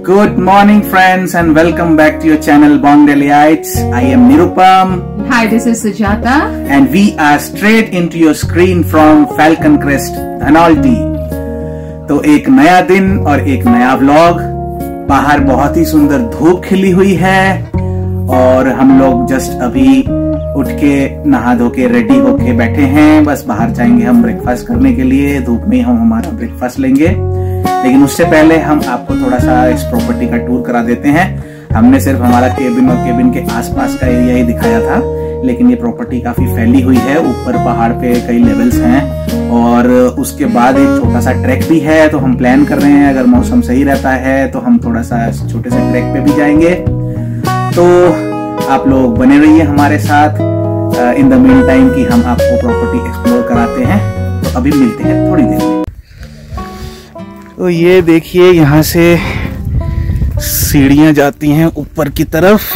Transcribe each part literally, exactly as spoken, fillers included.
Good morning friends and welcome back to your channel Bongdeliites. I am Nirupam. Hi, this is Sujata. And we are straight into your screen from Falcon Crest, Dhanolti. तो एक नया दिन और एक नया vlog. बाहर बहुत ही सुंदर धूप खिली हुई है और हम लोग जस्ट अभी उठ के नहा धो के रेडी होके बैठे हैं। बस बाहर जाएंगे हम ब्रेकफास्ट करने के लिए। धूप में हम हमारा ब्रेकफास्ट लेंगे, लेकिन उससे पहले हम आपको थोड़ा सा इस प्रॉपर्टी का टूर करा देते हैं। हमने सिर्फ हमारा केबिन और केबिन के आसपास का एरिया ही दिखाया था, लेकिन ये प्रॉपर्टी काफी फैली हुई है। ऊपर पहाड़ पे कई लेवल्स हैं और उसके बाद एक छोटा सा ट्रैक भी है। तो हम प्लान कर रहे हैं अगर मौसम सही रहता है तो हम थोड़ा सा छोटे से ट्रैक पे भी जाएंगे। तो आप लोग बने रहिए हमारे साथ इन द मीन टाइम कि हम आपको प्रॉपर्टी एक्सप्लोर कराते हैं। तो अभी मिलते हैं थोड़ी देर में। तो ये देखिए यहाँ से सीढ़ियां जाती हैं ऊपर की तरफ।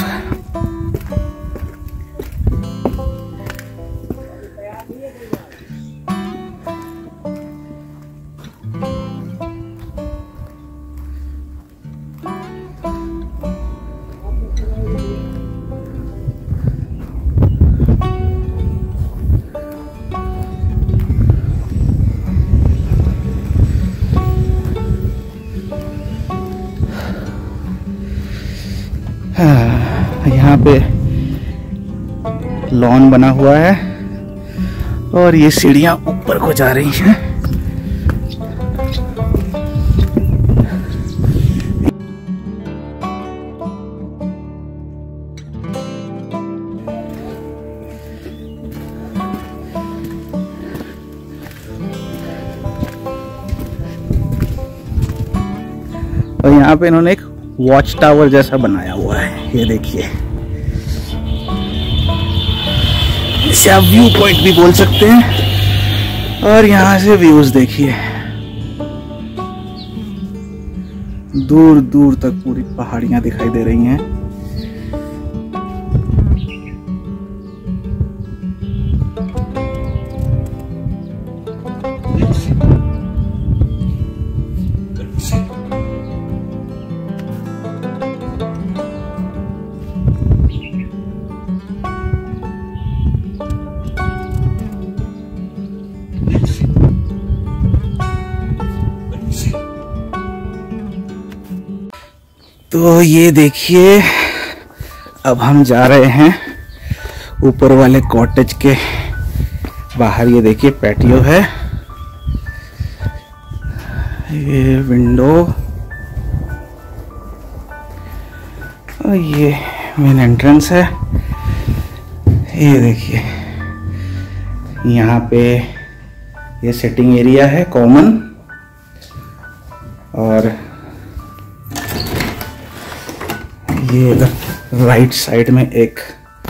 यहाँ पे लॉन बना हुआ है और ये सीढ़ियां ऊपर को जा रही हैं। और यहाँ पे इन्होंने एक वॉच टावर जैसा बनाया हुआ है, ये देखिए। इसे आप व्यू पॉइंट भी बोल सकते हैं। और यहाँ से व्यूज देखिए, दूर दूर तक पूरी पहाड़ियां दिखाई दे रही हैं। तो ये देखिए अब हम जा रहे हैं ऊपर वाले कॉटेज के बाहर। ये देखिए पैटियो है, ये विंडो और ये मेन एंट्रेंस है। ये देखिए यहाँ पे ये सिटिंग एरिया है कॉमन, और ये राइट साइड में एक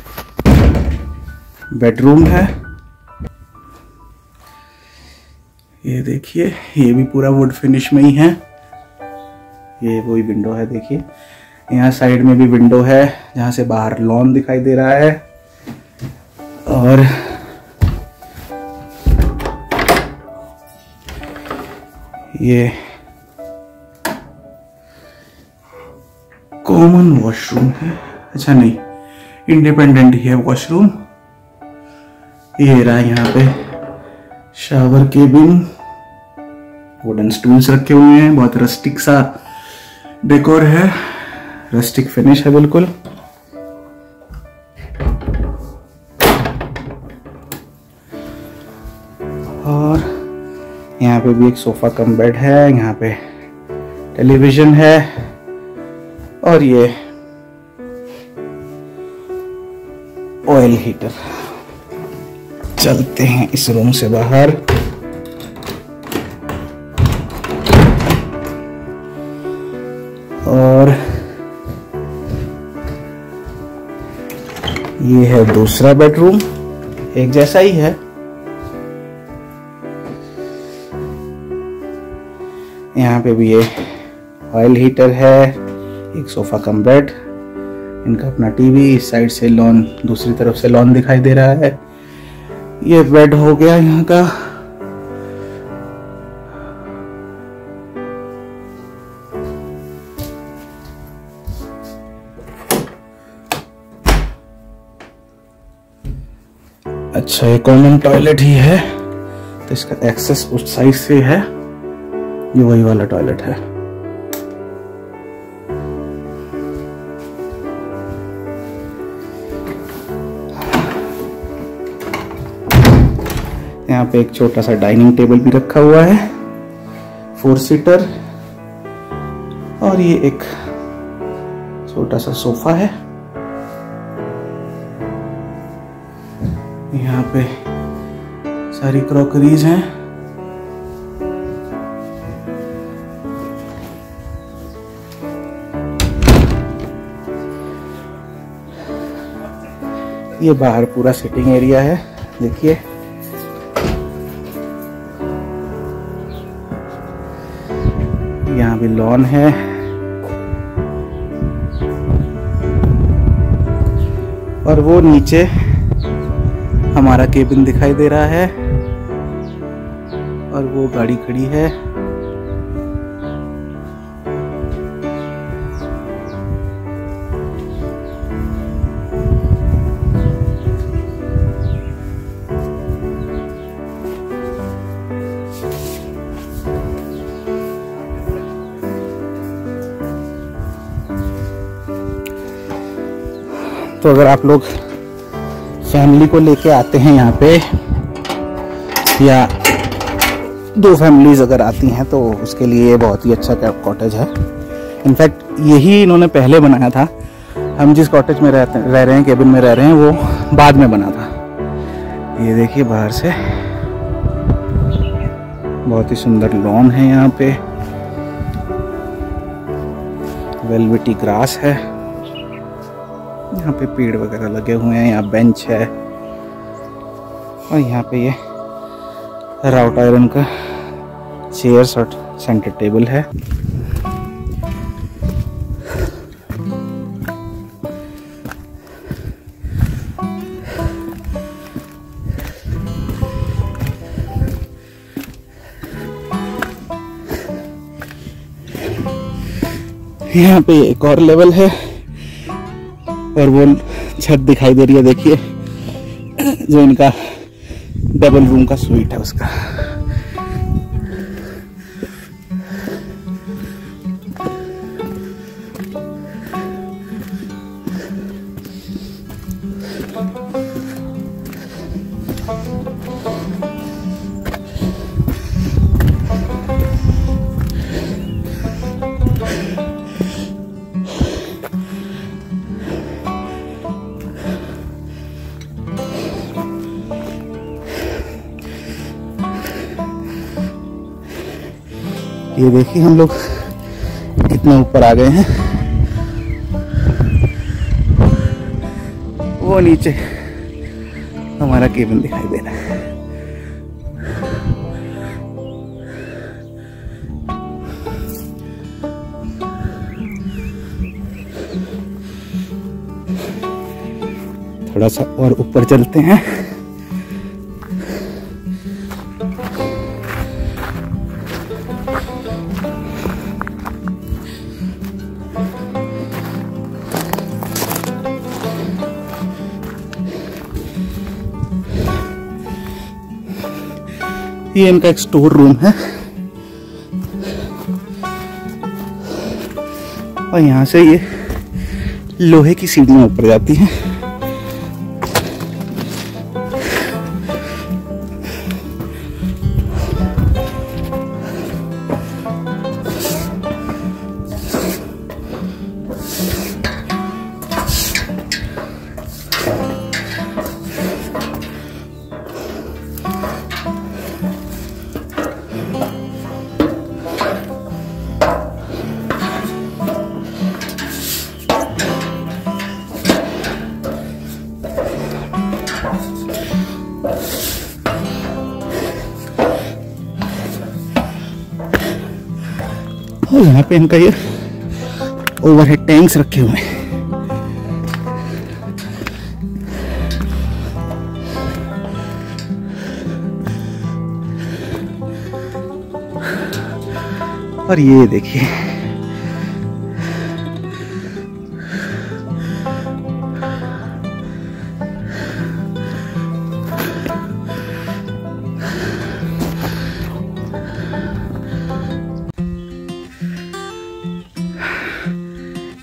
बेडरूम है। ये देखिए ये भी पूरा वुड फिनिश में ही है। ये वही विंडो है, देखिए यहाँ साइड में भी विंडो है जहाँ से बाहर लॉन दिखाई दे रहा है। और ये कॉमन वॉशरूम है। अच्छा नहीं, इंडिपेंडेंट ही है वॉशरूम। ये रहा यहाँ पे शावर केबिन, वुडन स्टूल्स रखे हुए हैं। बहुत रस्टिक सा डेकोर है, रस्टिक फिनिश है बिल्कुल। और यहाँ पे भी एक सोफा कम बेड है। यहाँ पे टेलीविजन है और ये ऑयल हीटर। चलते हैं इस रूम से बाहर। और ये है दूसरा बेडरूम, एक जैसा ही है। यहाँ पे भी ये ऑयल हीटर है, एक सोफा कम बेड, इनका अपना टीवी। इस साइड से लॉन, दूसरी तरफ से लॉन दिखाई दे रहा है। ये बेड हो गया यहाँ का। अच्छा, ये कॉमन टॉयलेट ही है तो इसका एक्सेस उस साइड से है। ये वही वाला टॉयलेट है। यहाँ पे एक छोटा सा डाइनिंग टेबल भी रखा हुआ है, फोर सीटर, और ये एक छोटा सा सोफा है। यहाँ पे सारी क्रॉकरीज हैं। ये बाहर पूरा सिटिंग एरिया है, देखिए। यहाँ भी लॉन है। और वो नीचे हमारा केबिन दिखाई दे रहा है और वो गाड़ी खड़ी है। तो अगर आप लोग फैमिली को लेके आते हैं यहाँ पे, या दो फैमिलीज अगर आती हैं, तो उसके लिए बहुत ही अच्छा कॉटेज है। इनफैक्ट यही इन्होंने पहले बनाया था। हम जिस कॉटेज में रहते रह रहे हैं, केबिन में रह रहे हैं, वो बाद में बना था। ये देखिए बाहर से बहुत ही सुंदर लॉन है। यहाँ पे वेलवेटी ग्रास है। यहाँ पे पेड़ वगैरह लगे हुए हैं। यहाँ बेंच है और यहाँ पे ये राउट आयरन का चेयर्स और सेंटर टेबल है। यहाँ पे एक और लेवल है और वो छत दिखाई दे रही है, देखिए, जो इनका डबल रूम का स्वीट है उसका। ये देखिए हम लोग कितने ऊपर आ गए हैं। वो नीचे हमारा केबिन दिखाई दे रहा है। थोड़ा सा और ऊपर चलते हैं। ये इनका एक स्टोर रूम है और यहाँ से ये लोहे की सीढ़ियाँ ऊपर जाती हैं। और यहाँ पे इनका ये ओवरहेड टैंक्स रखे हुए हैं। और ये देखिए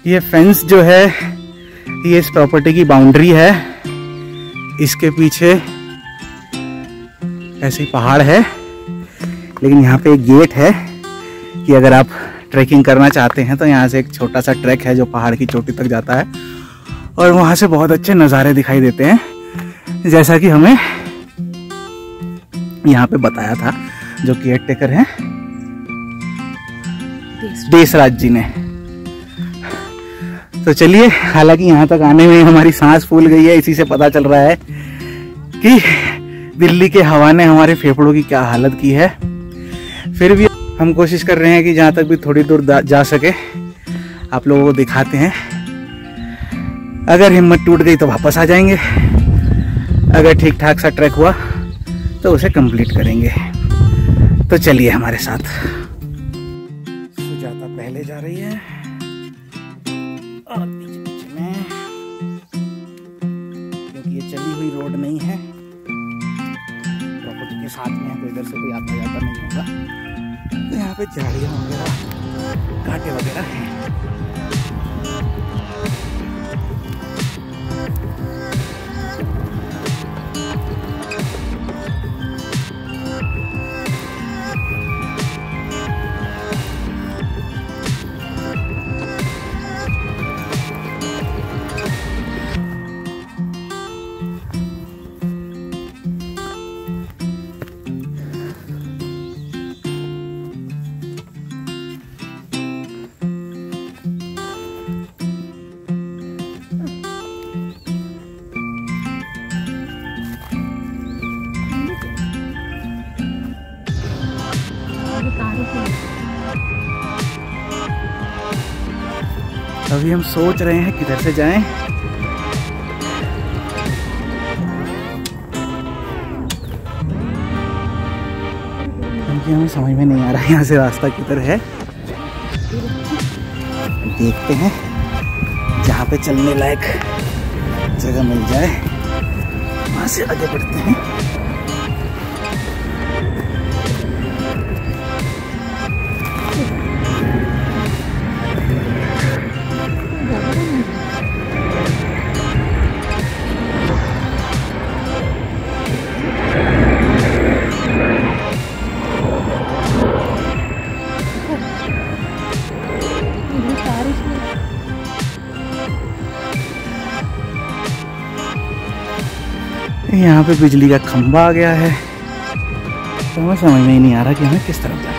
ये फेंस जो है ये इस प्रॉपर्टी की बाउंड्री है। इसके पीछे ऐसे ही पहाड़ है, लेकिन यहाँ पे एक गेट है कि अगर आप ट्रैकिंग करना चाहते हैं तो यहाँ से एक छोटा सा ट्रैक है जो पहाड़ की चोटी तक जाता है और वहाँ से बहुत अच्छे नज़ारे दिखाई देते हैं, जैसा कि हमें यहाँ पे बताया था जो केयर टेकर हैं देशराज जी ने। तो चलिए, हालांकि यहाँ तक आने में हमारी सांस फूल गई है, इसी से पता चल रहा है कि दिल्ली के हवा ने हमारे फेफड़ों की क्या हालत की है। फिर भी हम कोशिश कर रहे हैं कि जहाँ तक भी थोड़ी दूर जा सके आप लोगों को दिखाते हैं। अगर हिम्मत टूट गई तो वापस आ जाएंगे, अगर ठीक ठाक सा ट्रैक हुआ तो उसे कंप्लीट करेंगे। तो चलिए हमारे साथ। सुजाता पहले जा रही है और पीछे पीछे मैं, क्योंकि ये चली हुई रोड नहीं है, प्रॉपर्टी के साथ में है तो इधर से कोई आता जाता नहीं होगा। तो यहाँ पे झाड़ियाँ वगैरह कांटे वगैरह हैं। अभी हम सोच रहे हैं किधर से जाएं। क्योंकि हमें समझ में नहीं आ रहा है यहाँ से रास्ता किधर है। देखते हैं जहाँ पे चलने लायक जगह मिल जाए वहाँ से आगे बढ़ते हैं। यहाँ पे बिजली का खंभा आ गया है, तो हमें समझ में ही नहीं आ रहा कि हमें किस तरफ जाना है।